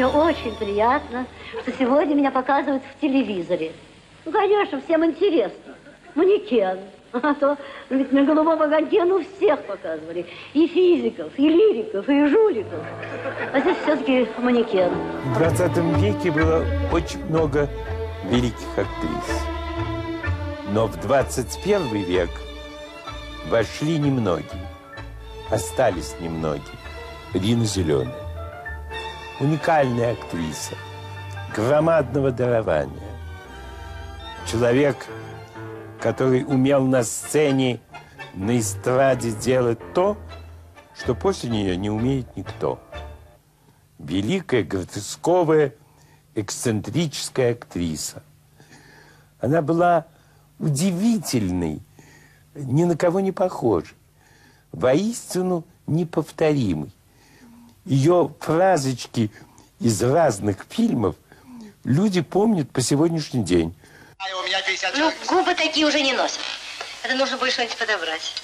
Мне очень приятно, что сегодня меня показывают в телевизоре. Ну, конечно, всем интересно. Манекен. А то ведь на голубом огоньке, ну, всех показывали. И физиков, и лириков, и жуликов. А здесь все-таки манекен. В 20 веке было очень много великих актрис. Но в 21 век вошли немногие. Остались немногие. Рина Зеленая. Уникальная актриса. Громадного дарования. Человек, который умел на сцене, на эстраде делать то, что после нее не умеет никто. Великая, гротесковая, эксцентрическая актриса. Она была удивительной, ни на кого не похожей, воистину неповторимой. Ее фразочки из разных фильмов люди помнят по сегодняшний день. Ну, губы такие уже не носят. Это нужно будет что-нибудь подобрать.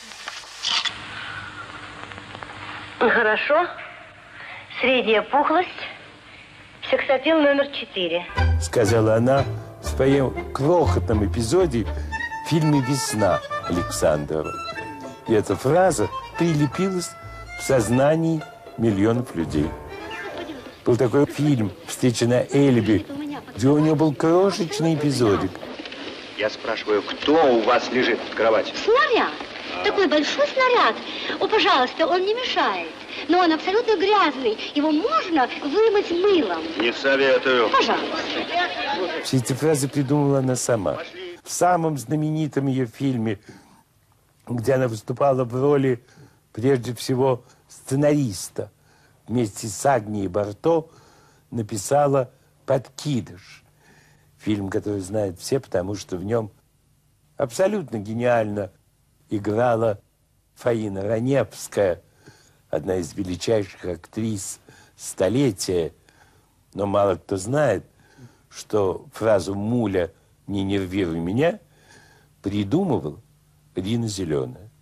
Хорошо. Средняя пухлость. Сексапил номер 4. Сказала она в своем крохотном эпизоде в фильме «Весна» Александрова. И эта фраза прилепилась в сознании миллионов людей. Был такой фильм «Встреча на Эльбе», где у него был крошечный эпизодик. Я спрашиваю, кто у вас лежит в кровати? Снаряд. Такой большой снаряд. О, пожалуйста, он не мешает. Но он абсолютно грязный. Его можно вымыть мылом. Не советую. Пожалуйста. Все эти фразы придумала она сама. В самом знаменитом ее фильме, где она выступала в роли, прежде всего, сценариста, вместе с Агнией Барто написала «Подкидыш». Фильм, который знают все, потому что в нем абсолютно гениально играла Фаина Раневская, одна из величайших актрис столетия. Но мало кто знает, что фразу «Муля, не нервируй меня» придумывал Рина Зеленая.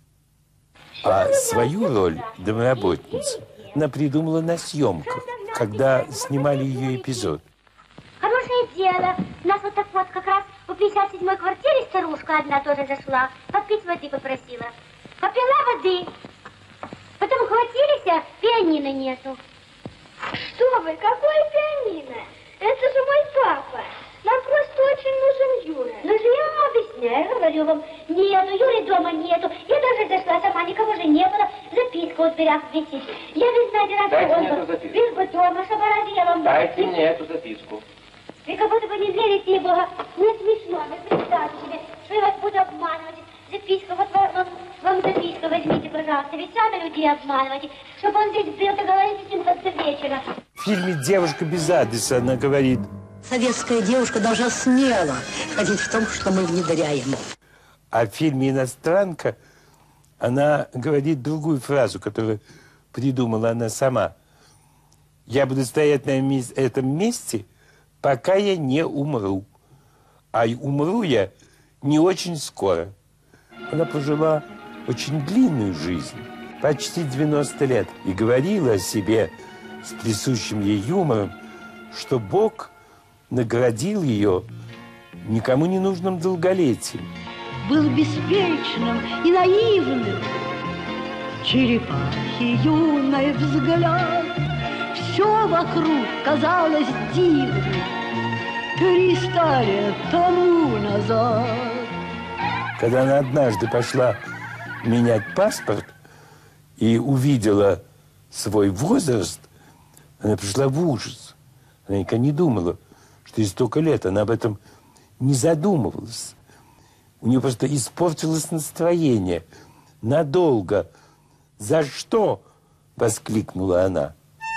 А свою роль домработницы она придумала на съемках, когда снимали ее эпизод. Хорошее дело. У нас вот так вот как раз в 57-й квартире старушка одна тоже зашла. Попить воды попросила. Попила воды. Потом хватились, а пианино нету. Что вы, какое пианино? Это же мой папа. Нам просто очень нужен Юра. Ну же я вам объясняю, говорю вам, нету, Юры дома нету. Я даже зашла сама, никого же не было. Записка вот в дверях висит. Я ведь знаете, раз без бы дома, чтобы ради я вам... Дайте мне эту записку. Вы как будто бы не верите, и Бога. Мне смешно, вы представьте себе, что я вас буду обманывать. Записка, вот вам записку возьмите, пожалуйста. Ведь сами людей обманываете. Чтобы он здесь был, то говорите с ним до вечера. В фильме «Девушка без адреса» она говорит: советская девушка должна смело ходить в том, что мы внедряем. А в фильме «Иностранка» она говорит другую фразу, которую придумала она сама. «Я буду стоять на этом месте, пока я не умру. А умру я не очень скоро». Она прожила очень длинную жизнь, почти 90 лет, и говорила о себе с присущим ей юмором, что Бог наградил ее никому не нужным долголетием. Был беспечным и наивным, черепахи юный взгляд, все вокруг казалось дивным 300 лет тому назад. Когда она однажды пошла менять паспорт и увидела свой возраст, она пришла в ужас. Она никогда не думала, что и столько лет она об этом не задумывалась. У нее просто испортилось настроение. Надолго. «За что?» – воскликнула она.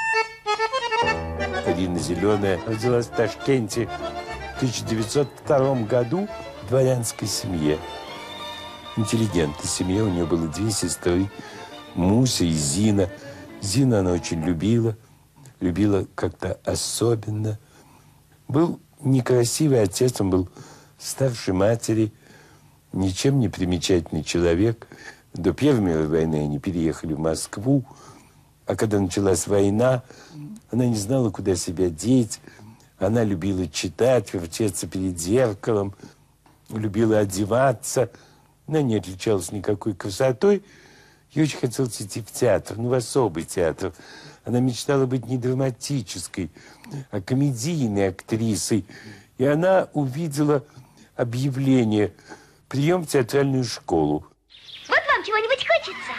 Рина Зеленая родилась в Ташкенте в 1902 году в дворянской семье. Интеллигентной семье. У нее было 2 сестры, Муся и Зина. Зина она очень любила как-то особенно. Был некрасивый отец, он был старше матери, ничем не примечательный человек. До Первой мировой войны они переехали в Москву, а когда началась война, Она не знала, куда себя деть. Она любила читать, вертеться перед зеркалом, любила одеваться. Она не отличалась никакой красотой. Ей очень хотелось идти в театр, в особый театр. Она мечтала быть не драматической, а комедийной актрисой. И она увидела объявление «Прием в театральную школу». Вот вам чего-нибудь хочется?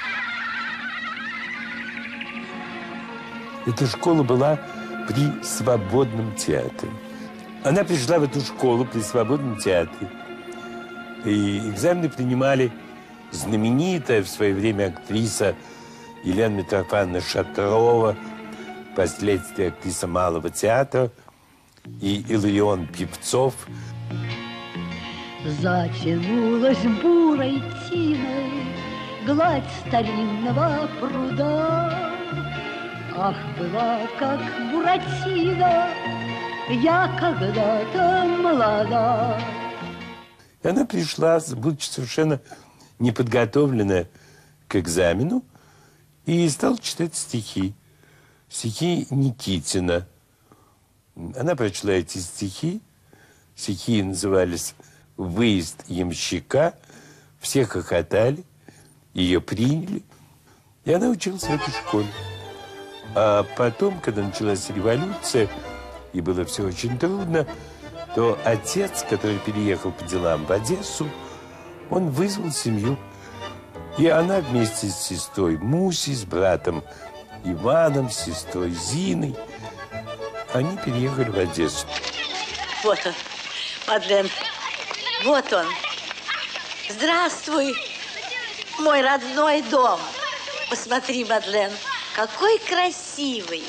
Эта школа была при Свободном театре. Она пришла в эту школу при Свободном театре. И экзамены принимали знаменитая в свое время актриса Елена Митрофановна Шатрова, впоследствии актриса Малого театра, и Илларион Певцов. Затянулась бурой тиной гладь старинного пруда. Ах, была как Буратино, я когда-то молода. И она пришла, будучи совершенно неподготовленная к экзамену, и стала читать стихи. Стихи Никитина. Она прочла эти стихи. Стихи назывались «Выезд ямщика». Все хохотали, ее приняли. И она училась в этой школе. А потом, когда началась революция, и было все очень трудно, то отец, который переехал по делам в Одессу, он вызвал семью. И она вместе с сестрой Мусей, с братом Иваном, с сестрой Зиной, они переехали в Одессу. Вот он, Мадлен. Вот он. Здравствуй, мой родной дом. Посмотри, Мадлен, какой красивый.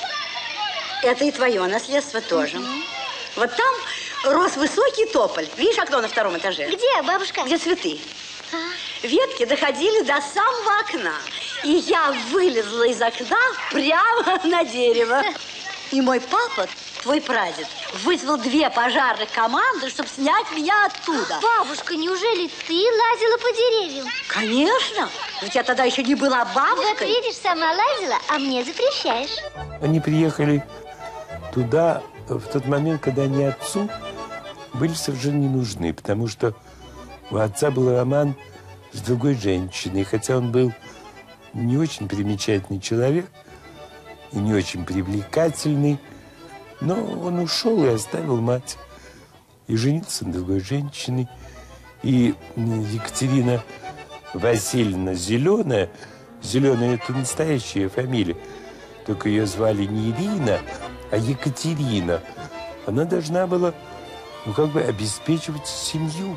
Это и твое наследство тоже. Вот там рос высокий тополь. Видишь окно на втором этаже? Где, бабушка? Где цветы. Ветки доходили до самого окна. И я вылезла из окна прямо на дерево. И мой папа, твой прадед, вызвал 2 пожарных команды, чтобы снять меня оттуда. Бабушка, неужели ты лазила по деревьям? Конечно. Ведь я тогда еще не была бабушкой. Вот видишь, сама лазила, а мне запрещаешь. Они приехали туда в тот момент, когда они отцу были совершенно не нужны, потому что у отца был роман с другой женщиной. Хотя он был не очень примечательный человек и не очень привлекательный, но он ушел и оставил мать. И женился на другой женщине. И Екатерина Васильевна Зеленая, Зеленая – это настоящая фамилия, только ее звали не Ирина, а Екатерина. Она должна была, обеспечивать семью.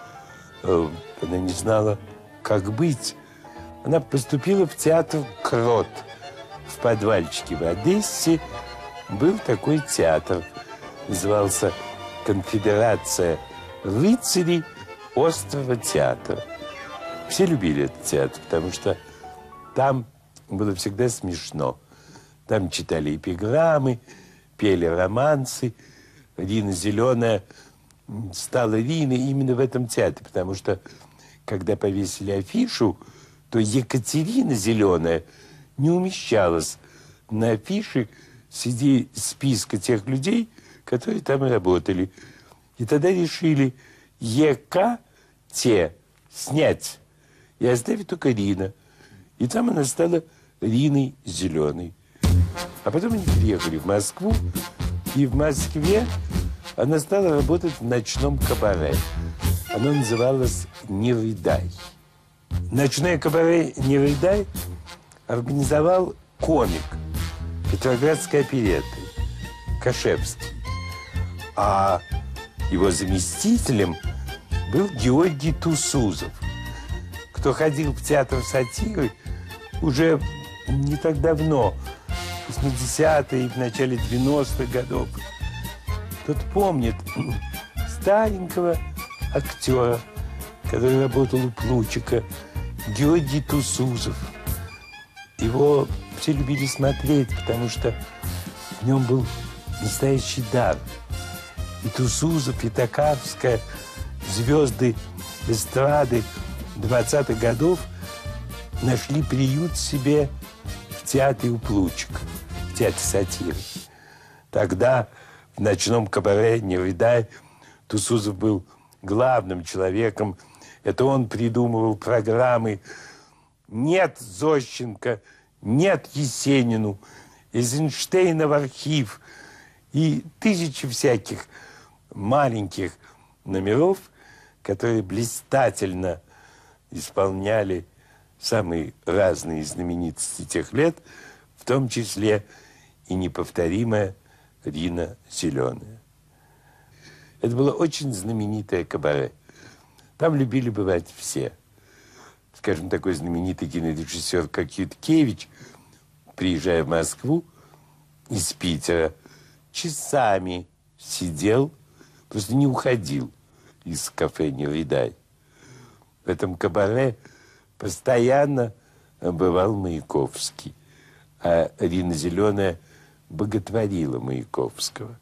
Она не знала, как быть. Она поступила в театр «Крот». В подвальчике в Одессе был такой театр. Назывался «Конфедерация рыцарей острова театра». Все любили этот театр, потому что там было всегда смешно. Там читали эпиграммы, пели романсы. Рина Зеленая стала Риной именно в этом театре, потому что, когда повесили афишу, то Екатерина Зеленая не умещалась на афише среди списка тех людей, которые там работали. И тогда решили ЕК-Те снять и оставить только Рина. И там она стала Риной Зеленой. А потом они приехали в Москву, и в Москве она стала работать в ночном кабаре. Оно называлось «Не рыдай». Ночное кабаре «Не рыдай» организовал комик Петроградской оперетты Кашевский. А его заместителем был Георгий Тусузов. Кто ходил в театр сатиры уже не так давно, в 80-е и в начале 90-х годов, тот помнит старенького актера, который работал у Плучика, Георгий Тусузов. Его все любили смотреть, потому что в нем был настоящий дар. И Тусузов, и Токарская, звезды эстрады 20-х годов нашли приют себе в театре у Плучика. театре сатиры. Тогда в ночном кабаре «Невидай» Тусузов был главным человеком. Это он придумывал программы. Нет Зощенко, нет Есенину, Эйзенштейна в архив и тысячи всяких маленьких номеров, которые блистательно исполняли самые разные знаменитости тех лет, в том числе и неповторимая Рина Зеленая. Это было очень знаменитое кабаре. Там любили бывать все. Скажем, такой знаменитый кинорежиссер, как Юткевич, приезжая в Москву из Питера, часами сидел, просто не уходил из кафе «Невидай». В этом кабаре постоянно бывал Маяковский, а Рина Зеленая боготворила Маяковского.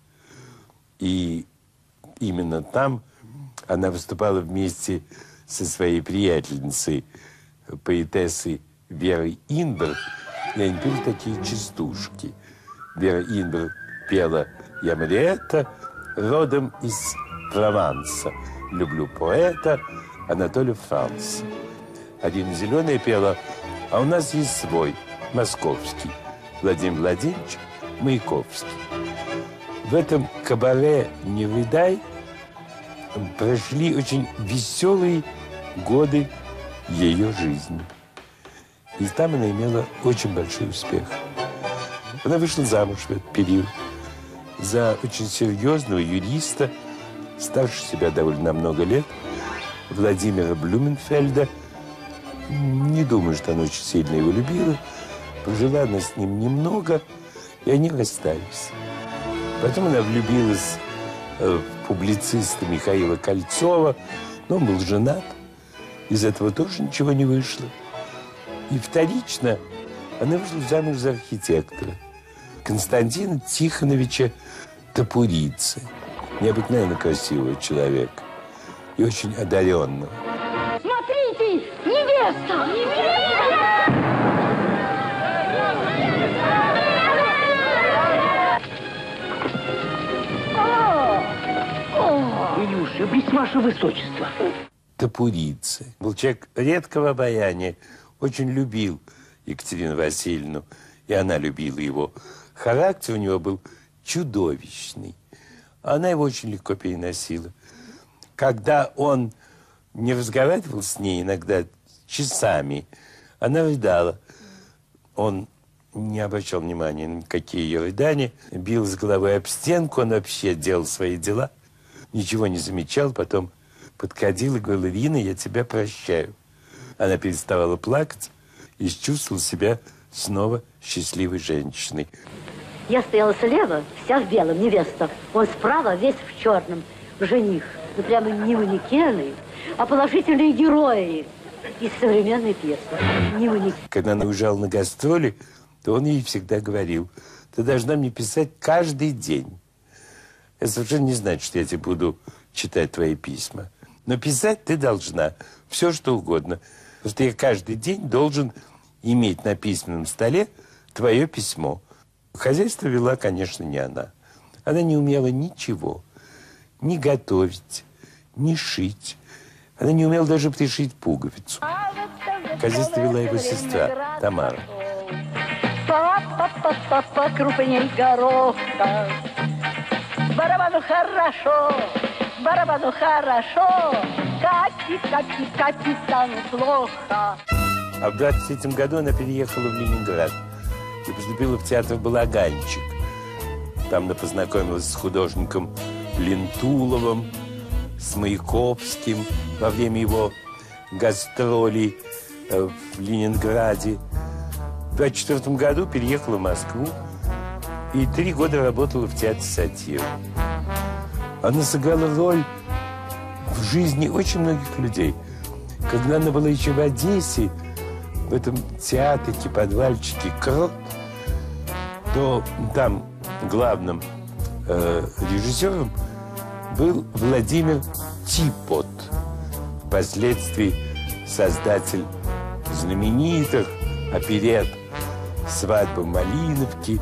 И именно там она выступала вместе со своей приятельницей, поэтессой Верой Инбер, и они пели такие частушки. Вера Инбер пела «Я Мариэтта», родом из Прованса. «Люблю поэта» Анатолия Франца. А Рина Зеленая пела «А у нас есть свой, московский, Владимир Владимирович Маяковский». В этом кабаре «Невидай» прошли очень веселые годы ее жизни. И там она имела очень большой успех. Она вышла замуж в этот период за очень серьезного юриста, старше себя довольно на много лет, Владимира Блюменфельда. Не думаю, что она очень сильно его любила. Пожила она с ним немного, и они расстались. Потом она влюбилась в публициста Михаила Кольцова, но он был женат. Из этого тоже ничего не вышло. И вторично она вышла замуж за архитектора Константина Тихоновича Топурицы. Необыкновенно красивого человека и очень одаренного. Смотрите, невеста! Илюша, близ ваше высочество. Топурицы. Был человек редкого обаяния, очень любил Екатерину Васильевну, и она любила его. Характер у него был чудовищный. Она его очень легко переносила. Когда он не разговаривал с ней иногда часами, она рыдала. Он не обращал внимания на какие ее рыдания, бил с головой об стенку, он вообще делал свои дела, ничего не замечал, потом подходил и говорил: «Рина, я тебя прощаю». Она переставала плакать и чувствовала себя снова счастливой женщиной. Я стояла слева, вся в белом, невеста. Он справа, весь в черном, жених. Ну, прямо не манекены, а положительные герои из современной пьесы. Не манекены. Когда она уезжала на гастроли, то он ей всегда говорил: «Ты должна мне писать каждый день. Это совершенно не значит, что я тебе буду читать твои письма. Но писать ты должна все, что угодно. Потому что я каждый день должен иметь на письменном столе твое письмо». Хозяйство вела, конечно, не она. Она не умела ничего. Ни готовить, ни шить. Она не умела даже пришить пуговицу. Хозяйство вела его сестра Тамара. Папа, крупней гороха. Барабану хорошо. Капитану плохо. А в 23-м году она переехала в Ленинград и поступила в театр «Балаганчик». Там она познакомилась с художником Лентуловым, с Маяковским во время его гастролей в Ленинграде. В 24 году переехала в Москву и 3 года работала в театре сатиры. Она сыграла роль в жизни очень многих людей. Когда она была еще в Одессе, в этом театрике, подвальчике «Крот», то там главным режиссером был Владимир Типот, впоследствии создатель знаменитых оперет «Свадьба Малиновки»,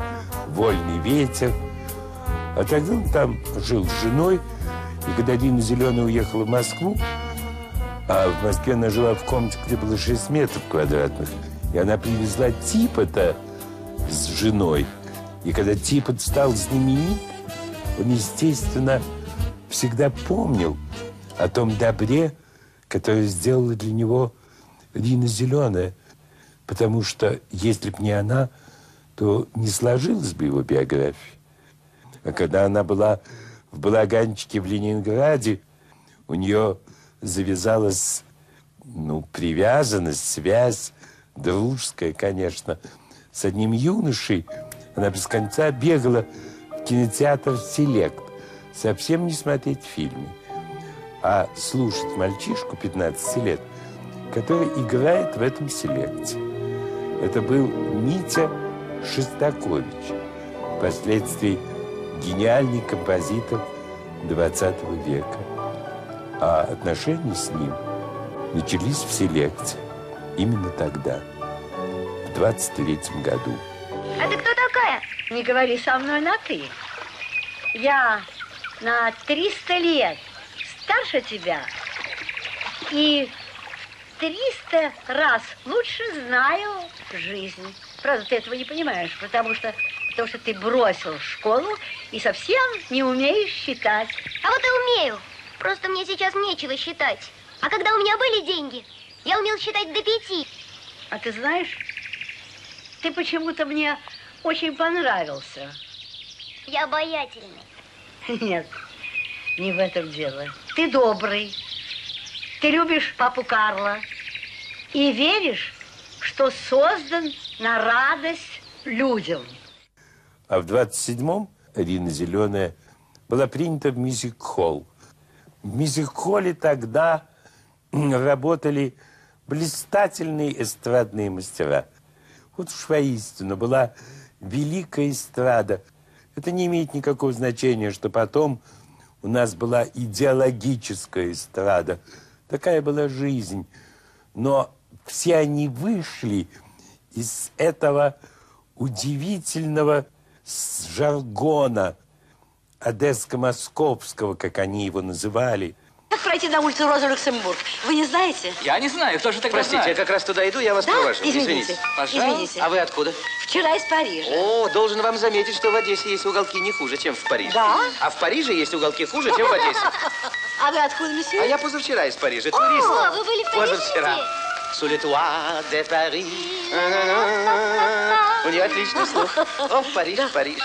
«Вольный ветер». А тогда он там жил с женой. И когда Рина Зеленая уехала в Москву, а в Москве она жила в комнате, где было 6 метров квадратных, и она привезла Типота с женой. И когда Типот стал знаменит, он, естественно, всегда помнил о том добре, которое сделала для него Рина Зеленая. Потому что, если б не она, то не сложилась бы его биография. А когда она была в балаганчике в Ленинграде, у нее завязалась, привязанность, связь, дружеская, конечно, с одним юношей. Она без конца бегала в кинотеатр «Селект», совсем не смотреть фильмы, а слушать мальчишку 15 лет, который играет в этом «Селекте». Это был Митя Шостакович, впоследствии гениальный композитор 20 века. А отношения с ним начались в «Селекте» именно тогда, в 23-м году. А ты кто такая? Не говори со мной на «ты». Я на 300 лет старше тебя и 300 раз лучше знаю жизнь. Правда, ты этого не понимаешь, потому что ты бросил школу и совсем не умеешь считать. А вот и умею. Просто мне сейчас нечего считать. А когда у меня были деньги, я умел считать до 5. А ты знаешь, ты почему-то мне очень понравился. Я обаятельный. Нет, не в этом дело. Ты добрый. Ты любишь папу Карла и веришь, что создан на радость людям. А в 27-м Рина Зеленая была принята в мюзик-холл. В мюзик-холле тогда работали блистательные эстрадные мастера. Вот уж воистину была великая эстрада. Это не имеет никакого значения, что потом у нас была идеологическая эстрада. Такая была жизнь. Но все они вышли из этого удивительного жаргона одесско-московского, как они его называли. Как пройти на улицу Роза Люксембург? Вы не знаете? Я не знаю, кто же тогда Простите, знает? я как раз туда иду, я вас провожу. Извините. Пожалуйста. Извините. А вы откуда? Вчера из Парижа. О, должен вам заметить, что в Одессе есть уголки не хуже, чем в Париже. Да? А в Париже есть уголки хуже, чем в Одессе. А вы откуда, месье? А я позавчера из Парижа, турист. О, вы были в Париже? Позавчера. Sous les toits de Paris. У нее отличный слух. О, в Париж, в Париж.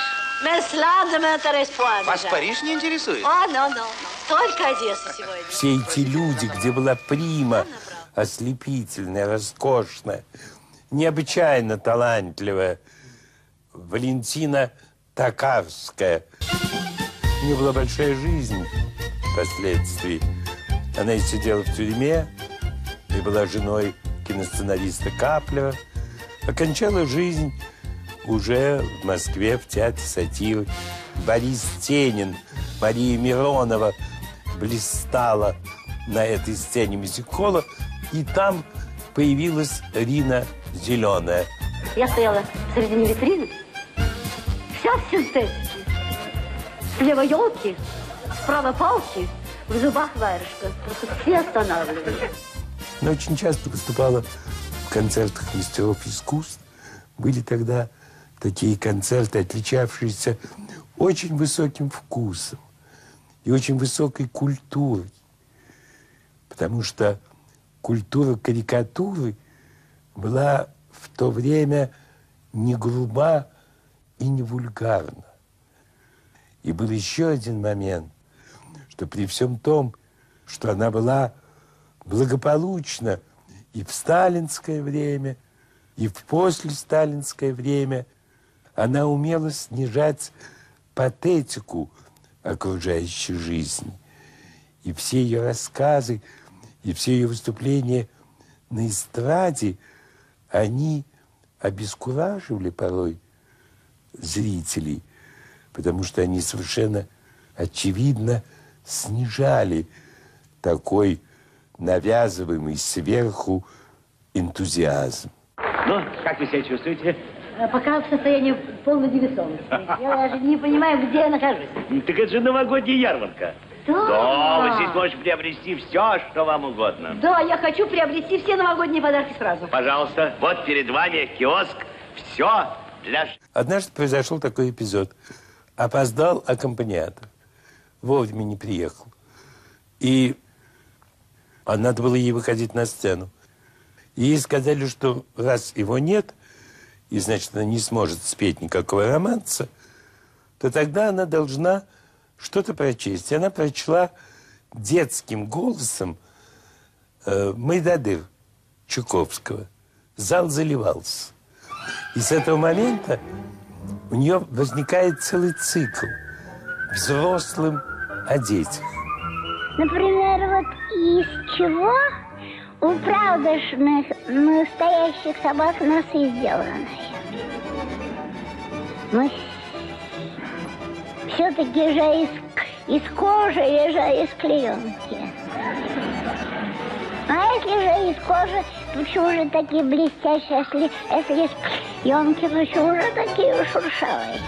Вас Париж не интересует? Только Одесса сегодня. Все эти люди, где была прима, ослепительная, роскошная, необычайно талантливая Валентина Токарская. У нее была большая жизнь впоследствии. Она и сидела в тюрьме, и была женой киносценариста Каплера. Окончала жизнь уже в Москве, в театре сатиры. Борис Тенин, Мария Миронова блистала на этой сцене мюзик-холла, и там появилась Рина Зеленая. Я стояла в середине витрины, вся в синтетике. Слева елки, справа палки, в зубах варежка. Просто все останавливались. Она очень часто выступала в концертах мастеров искусств. Были тогда такие концерты, отличавшиеся очень высоким вкусом и очень высокой культурой. Потому что культура карикатуры была в то время не груба и не вульгарна. И был еще один момент, что при всем том, что она была благополучна и в сталинское время, и в послесталинское время, она умела снижать патетику окружающей жизни. И все ее рассказы, и все ее выступления на эстраде, они обескураживали порой зрителей, потому что они совершенно очевидно снижали такой навязываемый сверху энтузиазм. Ну, как вы себя чувствуете? пока в состоянии полной невесомости. Я даже не понимаю, где я нахожусь. Так это же новогодняя ярмарка. Да, вы здесь можете приобрести все, что вам угодно. Да, я хочу приобрести все новогодние подарки сразу. Пожалуйста, вот перед вами киоск. Все для... Однажды произошел такой эпизод. Опоздал аккомпаниатор. Вовремя не приехал. И надо было ей выходить на сцену. И ей сказали, что раз его нет, и, значит, она не сможет спеть никакого романса, то тогда она должна что-то прочесть. И она прочла детским голосом «Мойдодыр» Чуковского. Зал заливался. И с этого момента у нее возникает целый цикл взрослым о детях. Например, вот из чего у правдошных настоящих собак носы сделаны? Но все-таки же из кожи или же из клеенки? А если же из кожи, почему же такие блестящие, если из клеенки, почему же такие шуршавые?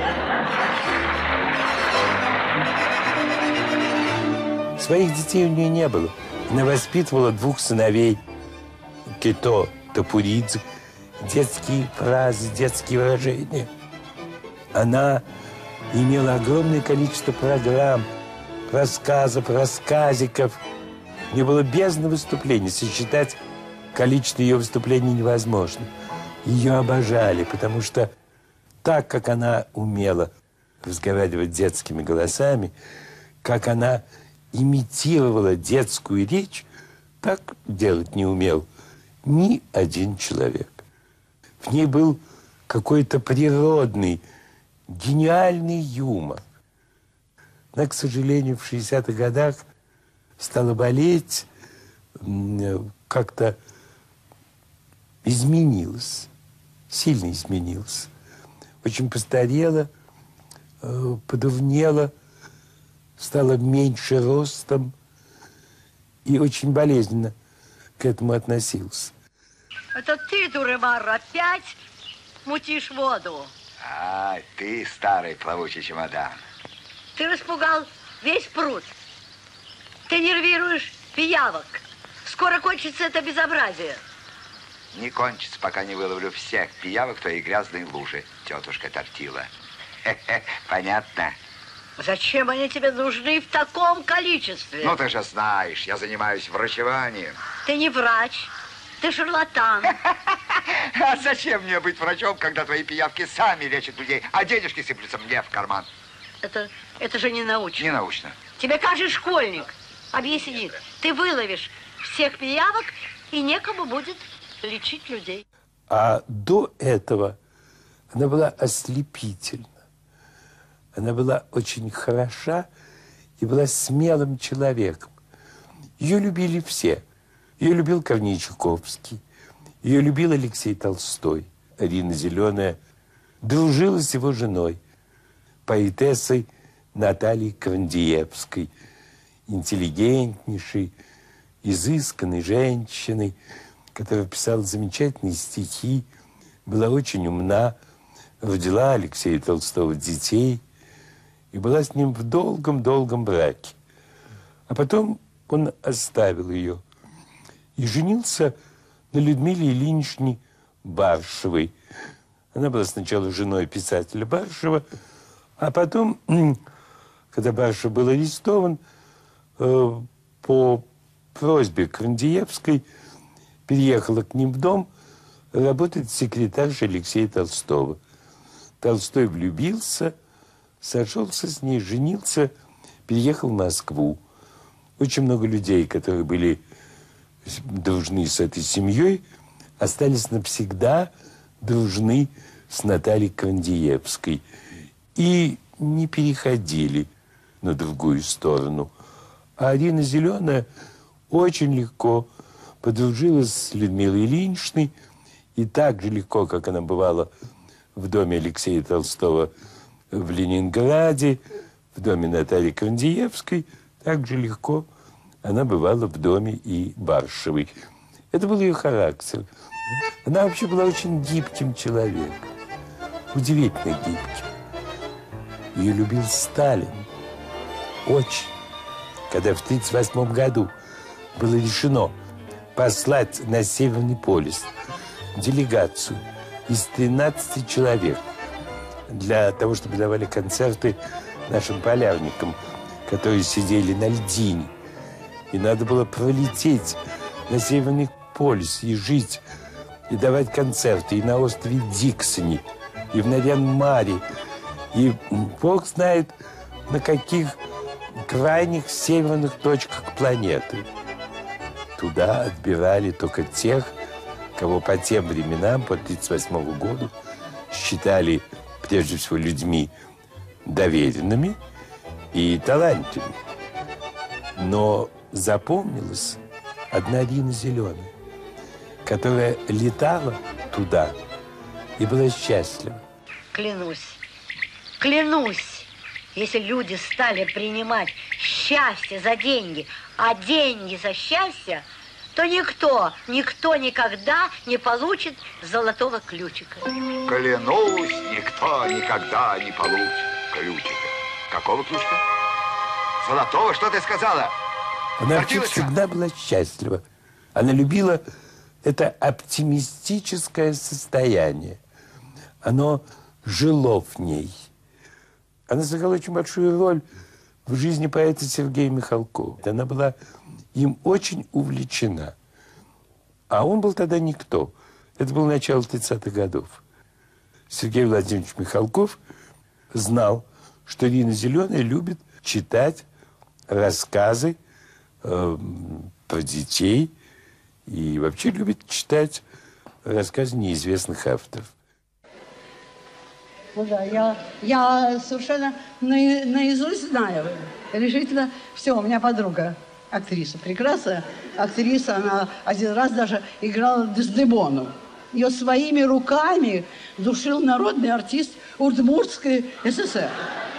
Своих детей у нее не было. Она воспитывала 2 сыновей. Кито, Топуридзе, детские фразы, детские выражения. Она имела огромное количество программ, рассказов, рассказиков. У нее было бездна выступлений. Сосчитать количество ее выступлений невозможно. Ее обожали, потому что так, как она умела разговаривать детскими голосами, как она имитировала детскую речь, так делать не умел ни один человек. В ней был какой-то природный, гениальный юмор. Она, к сожалению, в 60-х годах стала болеть, как-то изменилась, сильно изменилась. Очень постарела, подурнела, стала меньше ростом и очень болезненно к этому относился. Это ты, Дуремар, опять мутишь воду? А, ты старый плавучий чемодан. Ты распугал весь пруд. Ты нервируешь пиявок. Скоро кончится это безобразие. Не кончится, пока не выловлю всех пиявок в твоей грязной луже, тетушка Тортила. Понятно? Зачем они тебе нужны в таком количестве? Ну, ты же знаешь, я занимаюсь врачеванием. Ты не врач, ты шарлатан. А зачем мне быть врачом, когда твои пиявки сами лечат людей, а денежки сыплются мне в карман? Это же не научно. Не научно. Тебе каждый школьник объяснит. Ты выловишь всех пиявок, и некому будет лечить людей. А до этого она была ослепительна. Она была очень хороша и была смелым человеком. Ее любили все. Ее любил Корней Чуковский. Ее любил Алексей Толстой. Арина Зеленая дружила с его женой, поэтессой Натальей Крандиевской, интеллигентнейшей, изысканной женщиной, которая писала замечательные стихи, была очень умна, родила Алексея Толстого детей и была с ним в долгом-долгом браке. А потом он оставил ее и женился на Людмиле Ильиничне Баршевой. Она была сначала женой писателя Баршева, а потом, когда Баршев был арестован, по просьбе Крандиевской переехала к ним в дом работать секретаршей Алексея Толстого. Толстой влюбился, сошелся с ней, женился, переехал в Москву. Очень много людей, которые были дружны с этой семьей, остались навсегда дружны с Натальей Крандиевской и не переходили на другую сторону. А Арина Зеленая очень легко подружилась с Людмилой Ильиничной, и так же легко, как она бывала в доме Алексея Толстого в Ленинграде, в доме Натальи Крандиевской, так же легко она бывала в доме и Баршевой. Это был ее характер. Она вообще была очень гибким человеком. удивительно гибким. Ее любил Сталин. Очень. Когда в 1938 году было решено послать на Северный полюс делегацию из 13 человек для того, чтобы давали концерты нашим полярникам, которые сидели на льдине. И надо было пролететь на Северный полюс и жить, и давать концерты и на острове Диксоне, и в Нарьян-Маре, и Бог знает, на каких крайних северных точках планеты. Туда отбирали только тех, кого по тем временам, по 1938 году, считали прежде всего людьми доверенными и талантливыми. Но запомнилась одна Рина Зеленая, которая летала туда и была счастлива. Клянусь, если люди стали принимать счастье за деньги, а деньги за счастье, то никто никогда не получит золотого ключика. Клянусь, никто никогда не получит ключика. Какого ключика? Золотого, что ты сказала? Она всегда была счастлива. Она любила это оптимистическое состояние. Оно жило в ней. Она сыграла очень большую роль в жизни поэта Сергея Михалкова. Она была им очень увлечена. А он был тогда никто. Это было начало 30-х годов. Сергей Владимирович Михалков знал, что Рина Зеленая любит читать рассказы про детей и вообще любит читать рассказы неизвестных авторов. Ну да, я совершенно наизусть знаю. Решительно все, у меня подруга, актриса, прекрасная актриса, она один раз даже играла Дездемону. Ее своими руками душил народный артист Удмуртской ССР.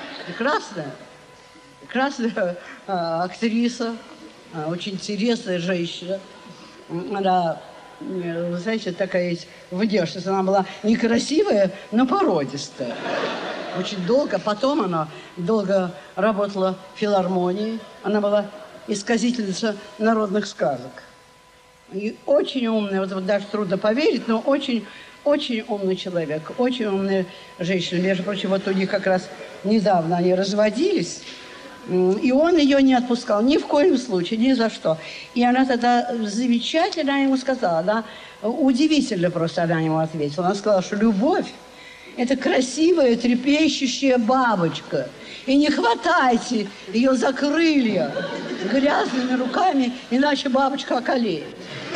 Прекрасная актриса, очень интересная женщина. Она, вы знаете, такая есть внешность. Она была некрасивая, но породистая. Очень долго. Потом она долго работала в филармонии. Она была исказительница народных сказок. И очень умная, вот даже трудно поверить, но очень умный человек, очень умная женщина. Между прочим, вот у них как раз недавно они разводились. И он ее не отпускал ни в коем случае, ни за что. И она тогда замечательно ему сказала, она удивительно просто она ему ответила. Она сказала, что любовь – это красивая, трепещущая бабочка. И не хватайте ее за крылья грязными руками, иначе бабочка околеет.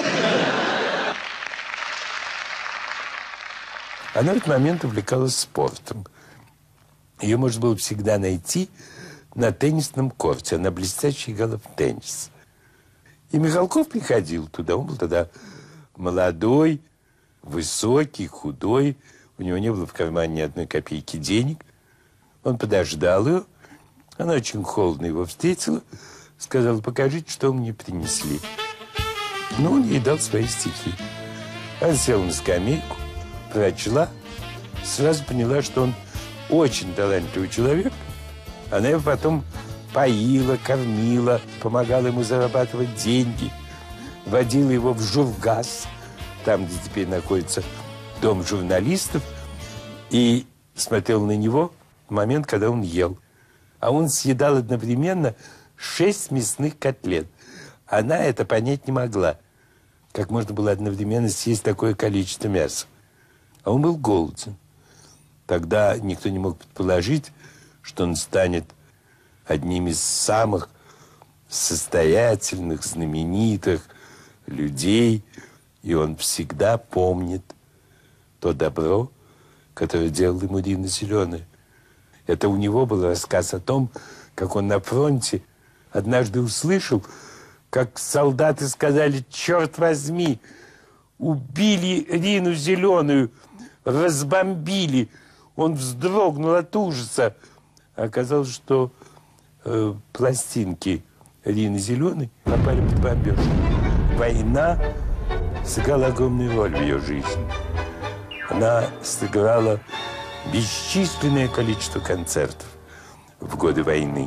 Она в этот момент увлекалась спортом. Ее можно было всегда найти на теннисном корте. Она блестяще играла в теннис. И Михалков приходил туда. Он был тогда молодой, высокий, худой. У него не было в кармане ни одной копейки денег. Он подождал ее. Она очень холодно его встретила. Сказала, покажите, что мне принесли. Ну, он ей дал свои стихи. Она села на скамейку, прочла. Сразу поняла, что он очень талантливый человек. Она его потом поила, кормила, помогала ему зарабатывать деньги, водила его в Жургас, там, где теперь находится дом журналистов, и смотрел на него в момент, когда он ел. А он съедал одновременно 6 мясных котлет. Она это понять не могла, как можно было одновременно съесть такое количество мяса. А он был голоден. Тогда никто не мог предположить, что он станет одним из самых состоятельных, знаменитых людей. И он всегда помнит то добро, которое делала ему Рина Зеленая. Это у него был рассказ о том, как он на фронте однажды услышал, как солдаты сказали: «Черт возьми, убили Рину Зеленую, разбомбили». Он вздрогнул от ужаса. Оказалось, что пластинки Рины Зеленой попали под бомбеж. Война сыграла огромную роль в ее жизни. Она сыграла бесчисленное количество концертов в годы войны.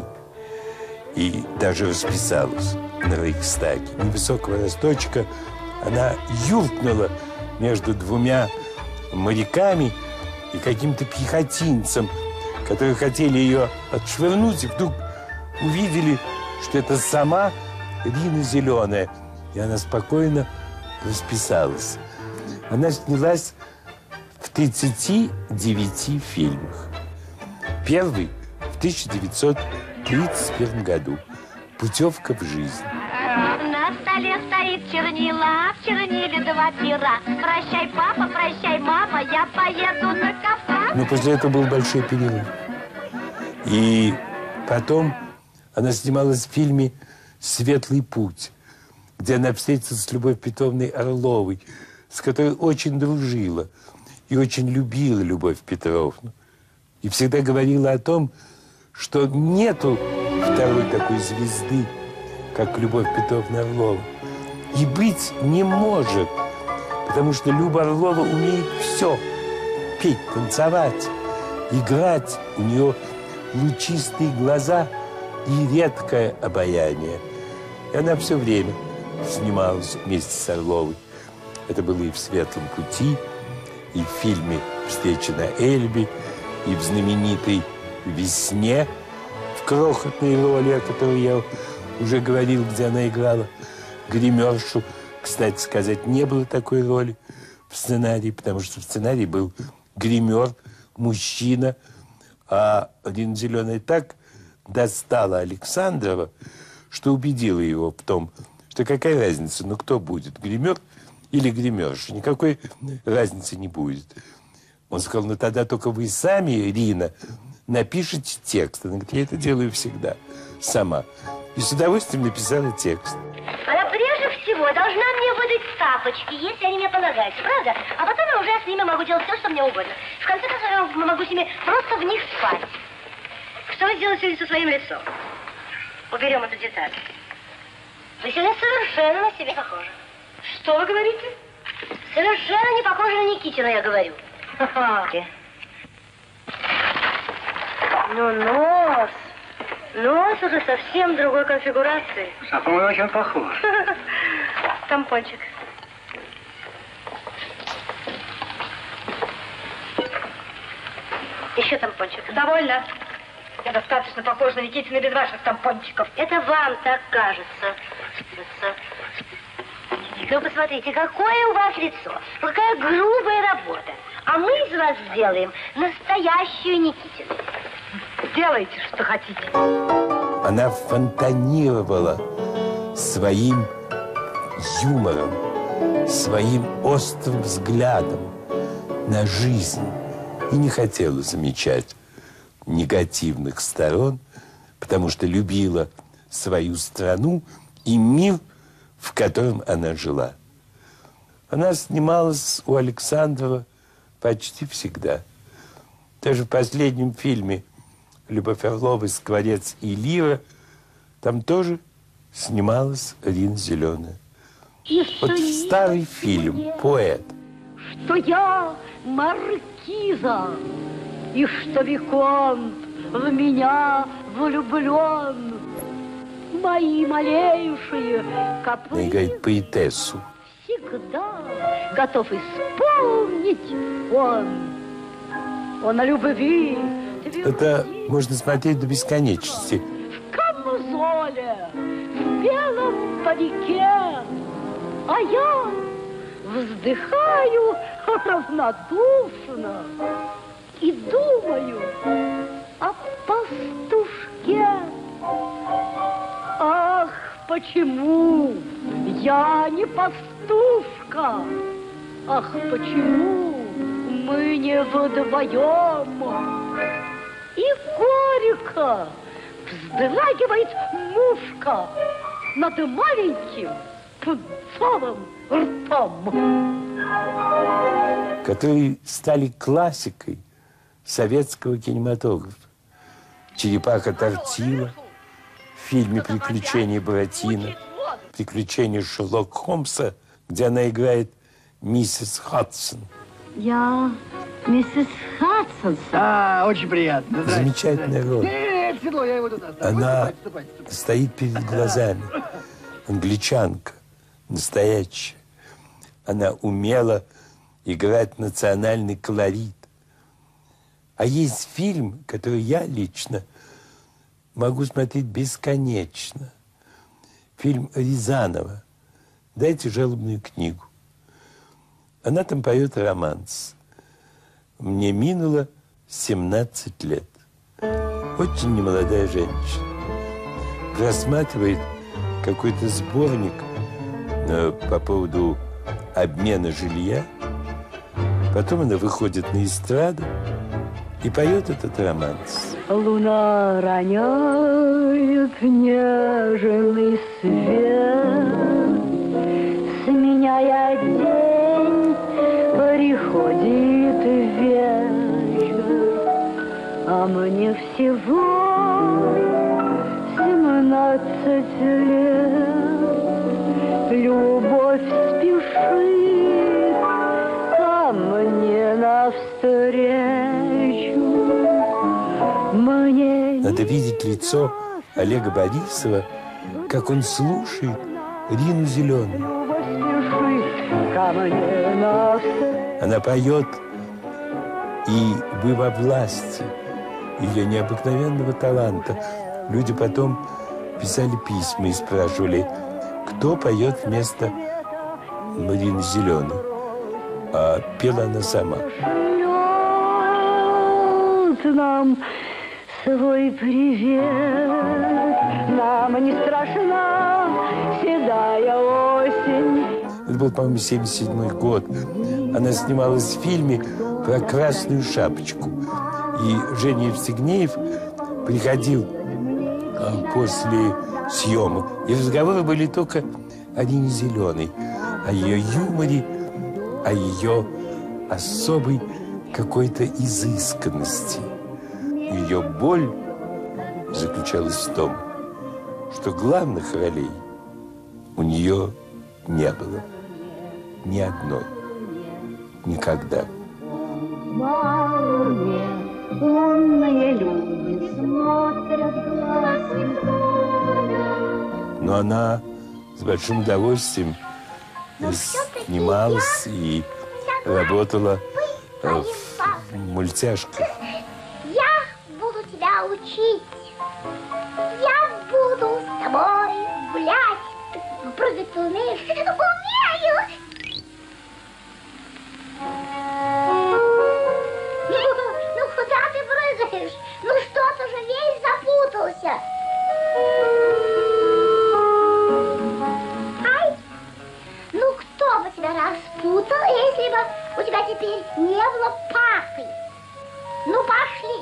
И даже расписалась на Рейхстаге. Невысокого росточка она юркнула между двумя моряками и каким-то пехотинцем, которые хотели ее отшвырнуть, и вдруг увидели, что это сама Рина Зеленая. И она спокойно расписалась. Она снялась в 39 фильмах. Первый в 1931 году. «Путевка в жизнь». На столе стоит чернила, в черниле 2 пера. Прощай, папа, прощай, мама, я поеду на Кавказ. Но после этого был большой перерыв. И потом она снималась в фильме «Светлый путь», где она встретилась с Любовью Петровной Орловой, с которой очень дружила и очень любила Любовь Петровну. И всегда говорила о том, что нету второй такой звезды, как Любовь Петровна Орлова. И быть не может, потому что Люба Орлова умеет все. Петь, танцевать, играть. У нее лучистые глаза и редкое обаяние. И она все время снималась вместе с Орловой. Это было и в «Светлом пути», и в фильме «Встреча на Эльбе», и в знаменитой «Весне», в крохотной роли, о которой я уже говорил, где она играла гримершу. Кстати сказать, не было такой роли в сценарии, потому что в сценарии был гример, мужчина, а Рина Зеленая так достала Александрова, что убедила его в том, что какая разница, ну кто будет, гример или гримерша, никакой разницы не будет. Он сказал, ну тогда только вы сами, Рина, напишите текст. Она говорит, я это делаю всегда, сама. И с удовольствием написала текст. Она прежде всего должна мне выдать тапочки, если они мне полагаются, правда? А потом я уже с ними могу делать все, что мне угодно. В конце концов, я могу с ними просто в них спать. Что вы сделаете со своим лицом? Уберем эту деталь. Вы сегодня совершенно на себя похожи. Что вы говорите? Совершенно не похожа на Никитина, я говорю. Ну, нос. Нос уже совсем другой конфигурации. Зато он очень похож. Тампончик. Еще тампончик. Довольно. Я достаточно похожа на Никитина без ваших тампончиков. Это вам так кажется. Вы посмотрите, какое у вас лицо. Какая грубая работа. А мы из вас сделаем настоящую Никитину. Делайте, что хотите. Она фонтанировала своим юмором, своим острым взглядом на жизнь и не хотела замечать негативных сторон, потому что любила свою страну и мир, в котором она жила. Она снималась у Александрова почти всегда. Даже в последнем фильме «Любовь Орловой», «Скворец и Лира» там тоже снималась Рина Зеленая. Вот старый фильм «Поэт». Что я маркиза, и что виконт в меня влюблен. Мои малейшие капризы. Она играет поэтессу. Всегда готов исполнить он. Он о любви. Это можно смотреть до бесконечности. В камзоле, в белом парике, а я вздыхаю равнодушно и думаю о пастушке. Ах, почему я не пастушка? Ах, почему мы не вдвоем? И горько вздрагивает мушка над маленьким пунцовым ртом. Которые стали классикой советского кинематографа. «Черепаха Тортила», в фильме «Приключения Буратино», «Приключения Шерлока Холмса», где она играет миссис Хадсон. Я миссис Хадсон. Ватсон. Очень приятно. Замечательная роль. Нет, седло, я его туда оставлю. Она Ступайте. стоит перед глазами. Англичанка, настоящая. Она умела играть национальный колорит. А есть фильм, который я лично могу смотреть бесконечно. Фильм Рязанова «Дайте жалобную книгу». Она там поет романс. Мне минуло 17 лет. Очень немолодая женщина. Рассматривает какой-то сборник по поводу обмена жилья. Потом она выходит на эстраду и поет этот романс. Луна роняет нежный свет, сменяя день, приходит вечер, а мне всего 17 лет. Любовь спешит ко мне навстречу. Надо видеть лицо Олега Борисова, как он слушает Рину Зеленую. Она поет, и вы во власти ее необыкновенного таланта. Люди потом писали письма и спрашивали, кто поет вместо Марины Зеленой. А пела она сама. Нам свой привет, нам не страшна седая осень. Это был, по-моему, 1977 год. Она снималась в фильме про Красную Шапочку. И Женя Евстигнеев приходил после съемок. И разговоры были только о Рине Зеленой, о ее юморе, о ее особой какой-то изысканности. Ее боль заключалась в том, что главных ролей у нее не было. Ни одной. Никогда. Но она с большим удовольствием снималась и работала в мультяшках. Я буду тебя учить. Я буду с тобой гулять. Прыгать ты умеешь? Умею. Ну, куда ты прыгаешь? Ну, что ты же весь запутался. Ай, ну, кто бы тебя распутал, если бы у тебя теперь не было папы? Ну, пошли.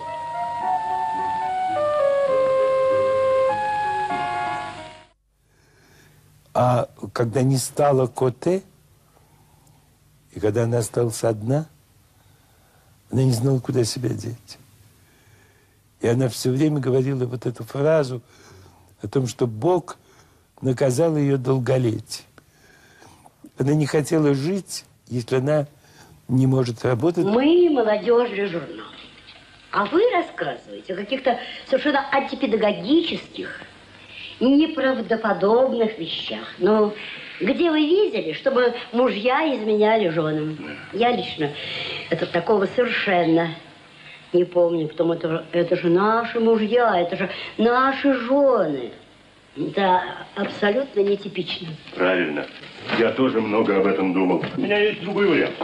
А когда не стало Коте, и когда она осталась одна, она не знала, куда себя деть. И она все время говорила вот эту фразу о том, что Бог наказал ее долголетие. Она не хотела жить, если она не может работать. Мы молодежный журнал. А вы рассказываете о каких-то совершенно антипедагогических, неправдоподобных вещах. Но где вы видели, чтобы мужья изменяли женам? Я лично такого совершенно не помню. Потому что это же наши мужья, это же наши жены. Это абсолютно нетипично. Правильно. Я тоже много об этом думал. У меня есть другой вариант.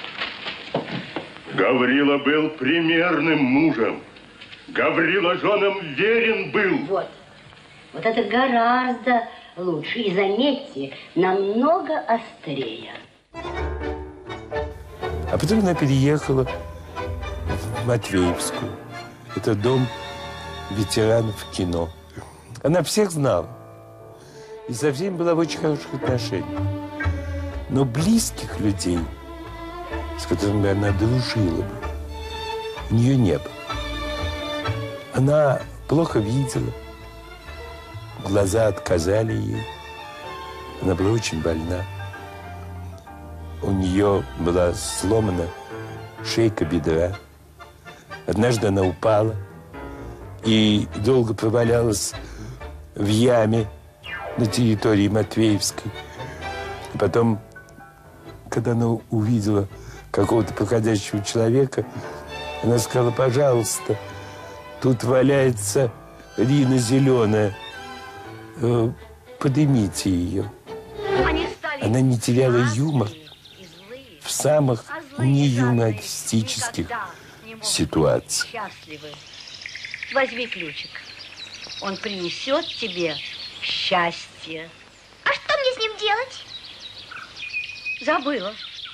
Гаврила был примерным мужем. Гаврила женам верен был. Вот. Вот это гораздо лучше. И заметьте, намного острее. А потом она переехала в Матвеевскую. Это дом ветеранов кино. Она всех знала. И со всеми была в очень хороших отношениях. Но близких людей, с которыми она дружила бы, у нее не было. Она плохо видела. Глаза отказали ей. Она была очень больна. У нее была сломана шейка бедра. Однажды она упала и долго провалялась в яме на территории Матвеевской. И потом, когда она увидела какого-то проходящего человека, она сказала: пожалуйста, тут валяется Рина Зеленая, поднимите ее. Она не теряла юмор в самых неюмористических ситуациях. Счастливы. Возьми ключик. Он принесет тебе счастье. А что мне с ним делать? Забыла.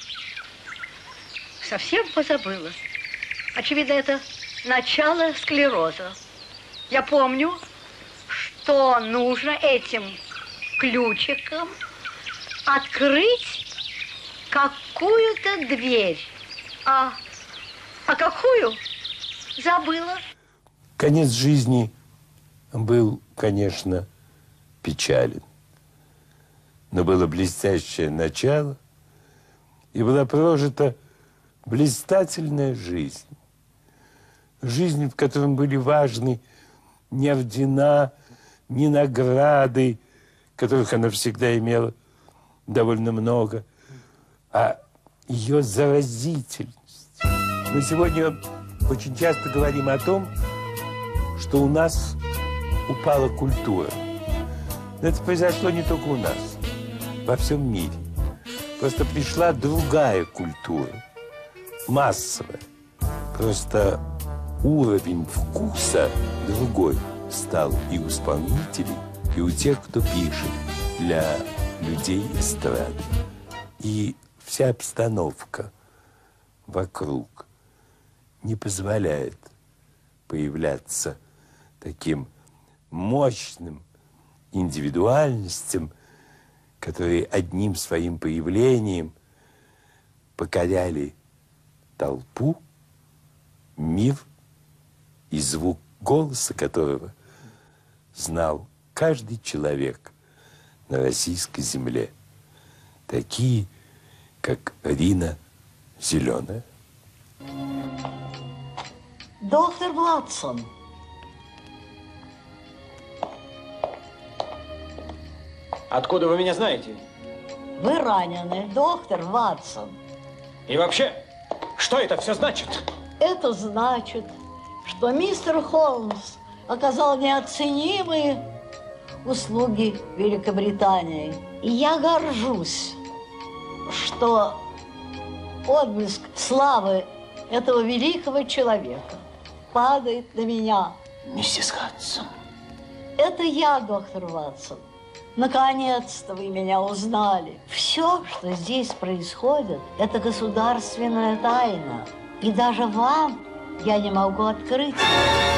Совсем позабыла. Очевидно, это начало склероза. Я помню, что нужно этим ключиком открыть какую-то дверь. А какую? Забыла. Конец жизни был, конечно, печален. Но было блестящее начало, и была прожита блистательная жизнь. Жизнь, в которой были важны не ордена, не награды, которых она всегда имела довольно много, а ее заразительность. Мы сегодня очень часто говорим о том, что у нас упала культура. Но это произошло не только у нас, во всем мире. Просто пришла другая культура, массовая. Просто уровень вкуса другой стал и у исполнителей, и у тех, кто пишет для людей эстрады. И вся обстановка вокруг не позволяет появляться таким мощным индивидуальностям, которые одним своим появлением покоряли толпу, мир и звук голоса которого знал каждый человек на российской земле. Такие, как Рина Зеленая. Доктор Ватсон. Откуда вы меня знаете? Вы ранены, доктор Ватсон. И вообще, что это все значит? Это значит, что мистер Холмс оказал неоценимые услуги Великобритании. И я горжусь, что отблеск славы этого великого человека падает на меня. Миссис Хадсон. Это я, доктор Ватсон. Наконец-то вы меня узнали. Все, что здесь происходит, это государственная тайна. И даже вам я не могу открыть.